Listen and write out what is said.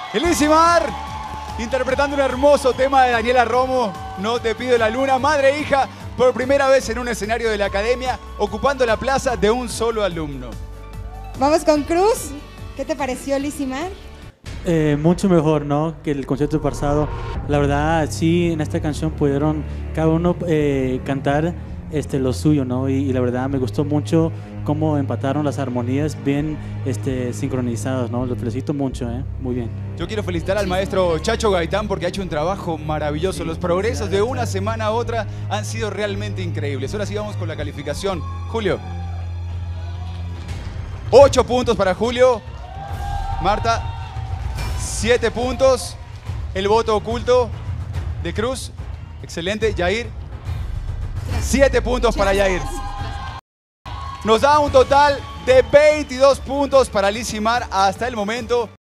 Elísimar, interpretando un hermoso tema de Daniela Romo, No te pido la luna, madre e hija, por primera vez en un escenario de la academia, ocupando la plaza de un solo alumno. Vamos con Cruz. ¿Qué te pareció, Elísimar? Mucho mejor, ¿no? Que el concierto pasado. La verdad, sí, en esta canción pudieron cada uno cantar lo suyo, ¿no? Y la verdad me gustó mucho cómo empataron las armonías bien sincronizadas, ¿no? Lo felicito mucho, ¿eh? Muy bien. Yo quiero felicitar al maestro Chacho Gaitán porque ha hecho un trabajo maravilloso. Los progresos de una semana a otra han sido realmente increíbles. Ahora sí vamos con la calificación. Julio. 8 puntos para Julio. Marta. 7 puntos. El voto oculto de Cruz. Excelente. Yair. 7 puntos para Yair. Nos da un total de 22 puntos para Elísimar hasta el momento.